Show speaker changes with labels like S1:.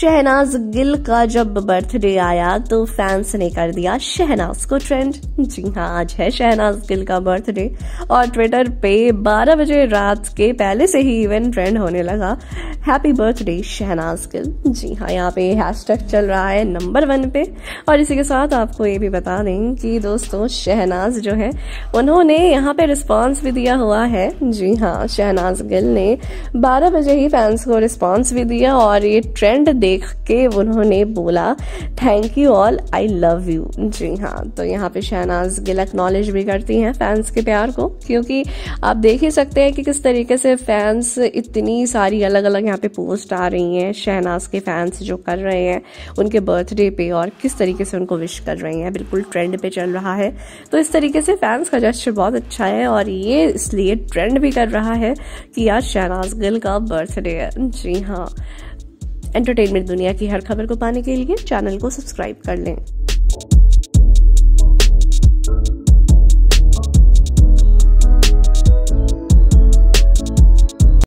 S1: शहनाज गिल का जब बर्थडे आया तो फैंस ने कर दिया शहनाज को ट्रेंड। जी हाँ, आज है शहनाज गिल का बर्थडे और ट्विटर पे 12 बजे रात के पहले से ही इवेंट ट्रेंड होने लगा, हैप्पी बर्थडे शहनाज गिल। जी हाँ, यहाँ पे हैशटैग चल रहा है नंबर 1 पे। और इसी के साथ आपको ये भी बता दें कि दोस्तों शहनाज जो है उन्होंने यहाँ पे रिस्पॉन्स भी दिया हुआ है। जी हाँ, शहनाज गिल ने 12 बजे ही फैंस को रिस्पॉन्स भी दिया और ये ट्रेंड देख के उन्होंने बोला thank you all, I love you. जी हाँ, तो यहाँ पे शहनाज गिल एक्नॉलेज भी करती हैं फैंस के प्यार को, क्योंकि आप देख ही सकते हैं कि किस तरीके से फैंस इतनी सारी अलग अलग यहाँ पे पोस्ट आ रही हैं शहनाज के फैंस जो कर रहे हैं उनके बर्थडे पे और किस तरीके से उनको विश कर रहे हैं, बिल्कुल ट्रेंड पे चल रहा है। तो इस तरीके से फैंस का जेस्चर बहुत अच्छा है और ये इसलिए ट्रेंड भी कर रहा है कि आज शहनाज गिल का बर्थडे है। जी हाँ, एंटरटेनमेंट दुनिया की हर खबर को पाने के लिए चैनल को सब्सक्राइब कर लें।